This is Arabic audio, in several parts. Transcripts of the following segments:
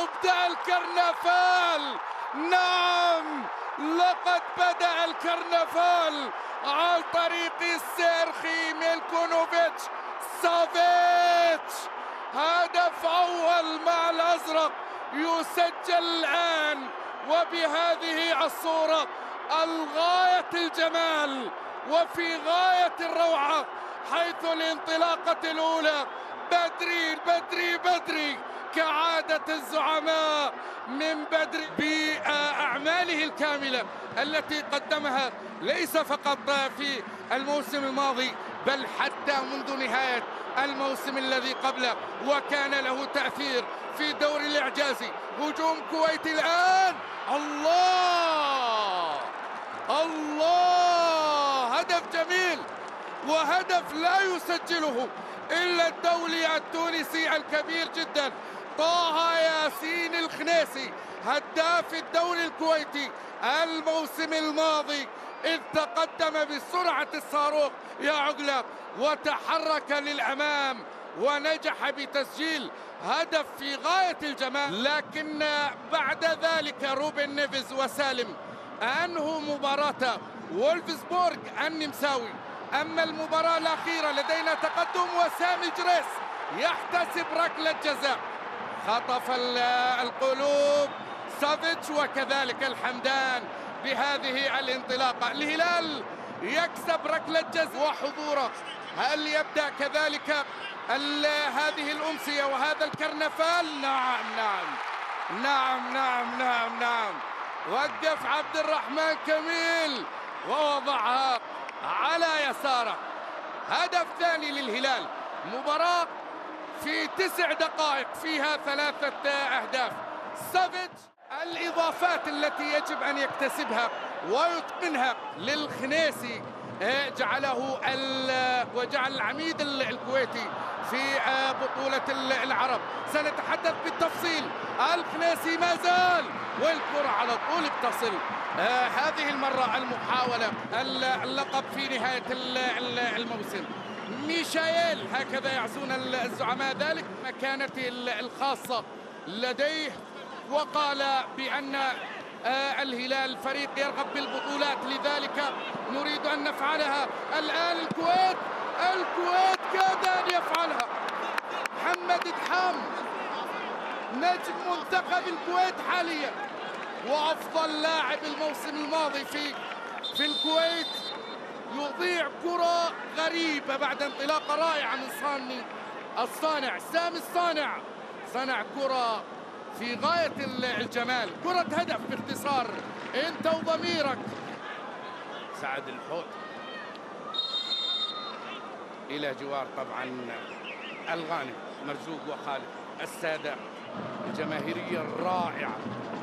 يبدأ الكرنفال. نعم، لقد بدأ الكرنفال عن طريق السيرخي ميلكونوفيتش سافيتش. هدف أول مع الأزرق يسجل الآن، وبهذه الصورة الغاية الجمال وفي غاية الروعة، حيث الانطلاقة الأولى بدري بدري بدري كعادة الزعماء من بدري بأعماله الكاملة التي قدمها ليس فقط في الموسم الماضي بل حتى منذ نهاية الموسم الذي قبله، وكان له تأثير في الدوري الإعجازي. هجوم كويتي الآن، الله الله، هدف جميل وهدف لا يسجله إلا الدولي التونسي الكبير جدا طه ياسين الخنيسي، هداف الدوري الكويتي الموسم الماضي، إذ تقدم بسرعة الصاروخ يا عقلة وتحرك للأمام ونجح بتسجيل هدف في غاية الجمال. لكن بعد ذلك روبن نيفيز وسالم أنهوا مباراة وولفسبورغ النمساوي. أما المباراة الأخيرة لدينا تقدم، وسامي جريس يحتسب ركلة جزاء، خطف القلوب سافيتش وكذلك الحمدان بهذه الانطلاقة. الهلال يكسب ركلة جزاء وحضوره. هل يبدأ كذلك هذه الأمسية وهذا الكرنفال؟ نعم نعم نعم نعم نعم نعم. وقف عبد الرحمن كميل ووضعها على يساره. هدف ثاني للهلال، مباراة في 9 دقائق فيها 3 أهداف. سافيتش الإضافات التي يجب أن يكتسبها ويتقنها للخنيسي جعله وجعل العميد الكويتي في بطولة العرب. سنتحدث بالتفصيل. الخنيسي ما زال والكرة على طول بتصل. هذه المرة المحاولة اللقب في نهاية الموسم. ميشايل هكذا يعزون الزعماء ذلك مكانته الخاصة لديه، وقال بأن الهلال فريق يرغب بالبطولات، لذلك نريد أن نفعلها الآن. الكويت كاد أن يفعلها. محمد دحام نجم منتخب الكويت حاليا وأفضل لاعب الموسم الماضي في الكويت، يضيع كرة غريبة بعد انطلاقة رائعة من الصانع سامي الصانع. صنع كرة في غاية الجمال، كرة هدف باختصار. انت وضميرك. سعد الحوت إلى جوار طبعا الغانم، مرزوق وخالد. السادة الجماهيرية الرائعة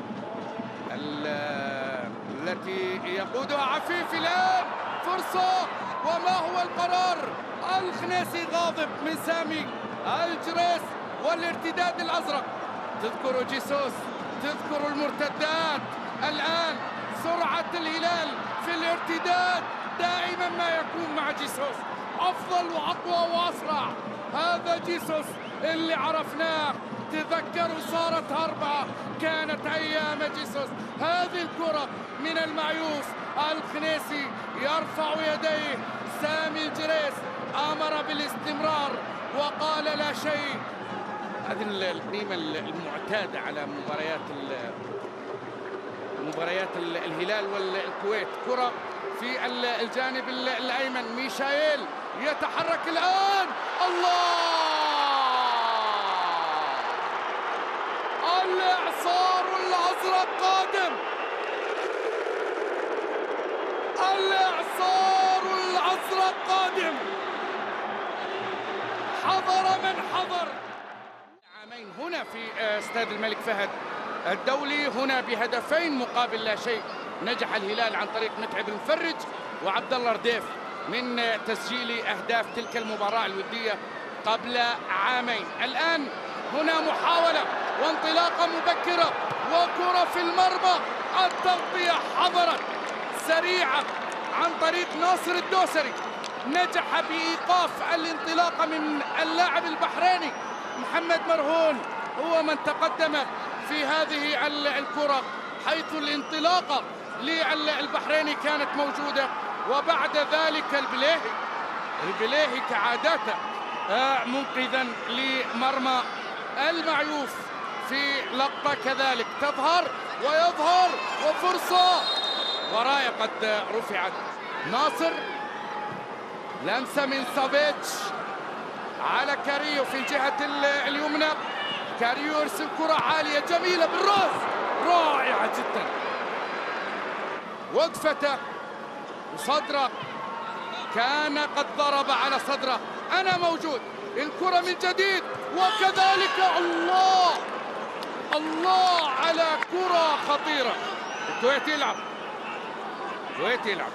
التي يقودها عفيف. الآن فرصة، وما هو القرار؟ الخنيسي غاضب من سامي الجريس والارتداد الأزرق. تذكروا جيسوس، تذكروا المرتدات. الآن سرعة الهلال في الارتداد دائما ما يكون مع جيسوس أفضل وأقوى وأسرع. هذا جيسوس اللي عرفناه، تذكروا صارت 4 كانت أيام جيسوس. هذه الكرة من المعيوف. الخنيسي يرفع يديه. سامي الجريس أمر بالاستمرار وقال لا شيء. هذه القيمة المعتادة على مباريات الهلال والكويت. كرة في الجانب الأيمن، ميشايل يتحرك الآن. الله، الإعصار الأزرق قادم، الإعصار الأزرق قادم. حضر من حضر. عامين هنا في استاد الملك فهد الدولي، هنا بهدفين مقابل لا شيء. نجح الهلال عن طريق متعب المفرج وعبد الله رديف من تسجيل أهداف تلك المباراة الودية قبل عامين. الآن هنا محاولة وانطلاقة مبكرة وكرة في المرمى. التغطية حضرت سريعة عن طريق ناصر الدوسري، نجح بإيقاف الانطلاقة من اللاعب البحريني محمد مرهون. هو من تقدم في هذه الكرة، حيث الانطلاقة للبحريني كانت موجودة، وبعد ذلك البليهي كعادته منقذا لمرمى المعيوف في لقطة كذلك تظهر ويظهر وفرصة، وراية قد رفعت. ناصر لمسة من سافيتش على كاريو في الجهة اليمنى. كاريو يرسل كرة عالية جميلة بالراس، رائعة جدا. وقفته وصدره، كان قد ضرب على صدره. أنا موجود. الكرة من جديد، وكذلك الله على كرة خطيرة. الكويت يلعب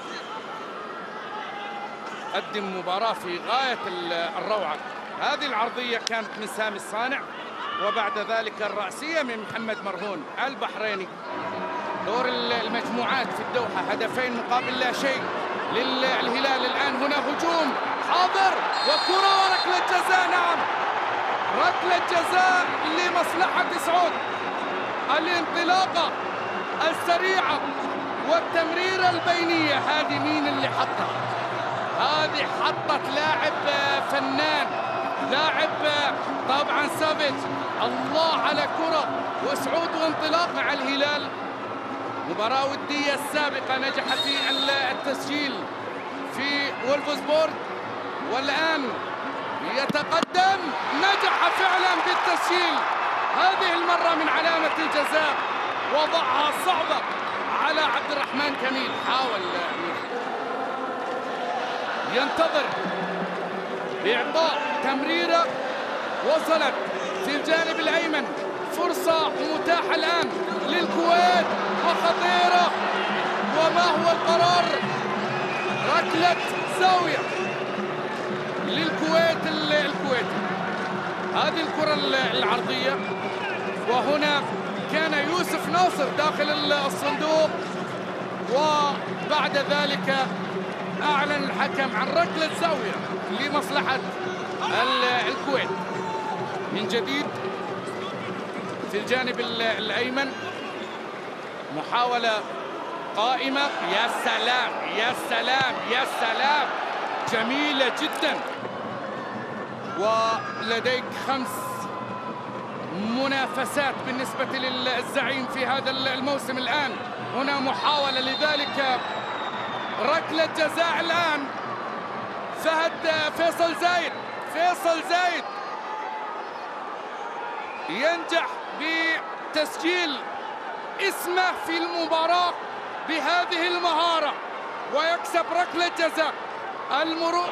قدم مباراة في غاية الروعة. هذه العرضية كانت من سامي الصانع، وبعد ذلك الرأسية من محمد مرهون البحريني. دور المجموعات في الدوحة، هدفين مقابل لا شيء للهلال. الآن هنا هجوم حاضر، وكرة وركلة جزاء. نعم، ركلة جزاء لمصلحة سعود. الانطلاقة السريعة والتمريرة البينية، هذه مين اللي حطها؟ هذه حطت لاعب فنان، لاعب طبعا سافيتش. الله على كرة وسعود وانطلاق مع الهلال. مباراة ودية السابقة نجح في التسجيل في وولفسبورغ، والآن يتقدم، نجح فعلا بالتسجيل. هذه المرة من علامة الجزاء، وضعها صعبة على عبد الرحمن كميل. حاول ينتظر بإعطاء تمريرة، وصلت في الجانب الأيمن. فرصة متاحة الآن للكويت وخطيرة، وما هو القرار؟ ركلة زاوية للكويت الكويتي. هذه الكرة العرضية، وهنا كان يوسف ناصر داخل الصندوق، وبعد ذلك أعلن الحكم عن ركلة زاوية لمصلحة الكويت. من جديد في الجانب الأيمن محاولة قائمة. يا سلام يا سلام يا سلام، جميلة جدا. ولديك 5 منافسات بالنسبة للزعيم في هذا الموسم. الآن هنا محاولة، لذلك ركلة جزاء الآن. فيصل زايد ينجح بتسجيل اسمه في المباراة بهذه المهارة، ويكسب ركلة جزاء. المرور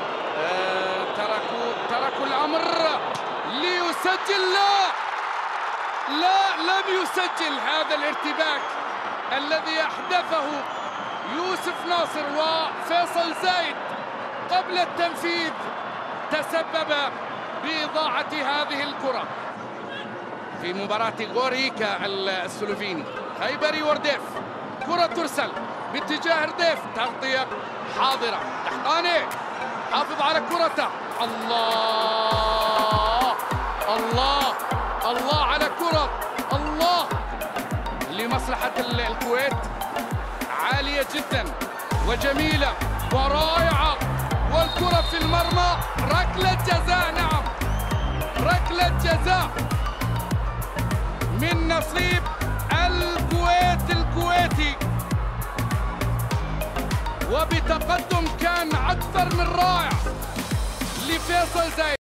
تركوا الأمر ليسجل. لا لم يسجل. هذا الارتباك الذي أحدثه يوسف ناصر وفيصل زايد قبل التنفيذ تسبب بإضاعة هذه الكرة في مباراة غوريكا السلوفيني. خيبري ورديف، كرة ترسل باتجاه رديف، تغطية حاضرة. دحقاني حافظ على كرته. الله على كرة، الله لمصلحة الكويت. عالية جدا وجميلة ورائعة، والكرة في المرمى. ركلة جزاء. نعم، ركلة جزاء من نصيب الكويتي، وبتقدم كان أكثر من رائع لفيصل زايد.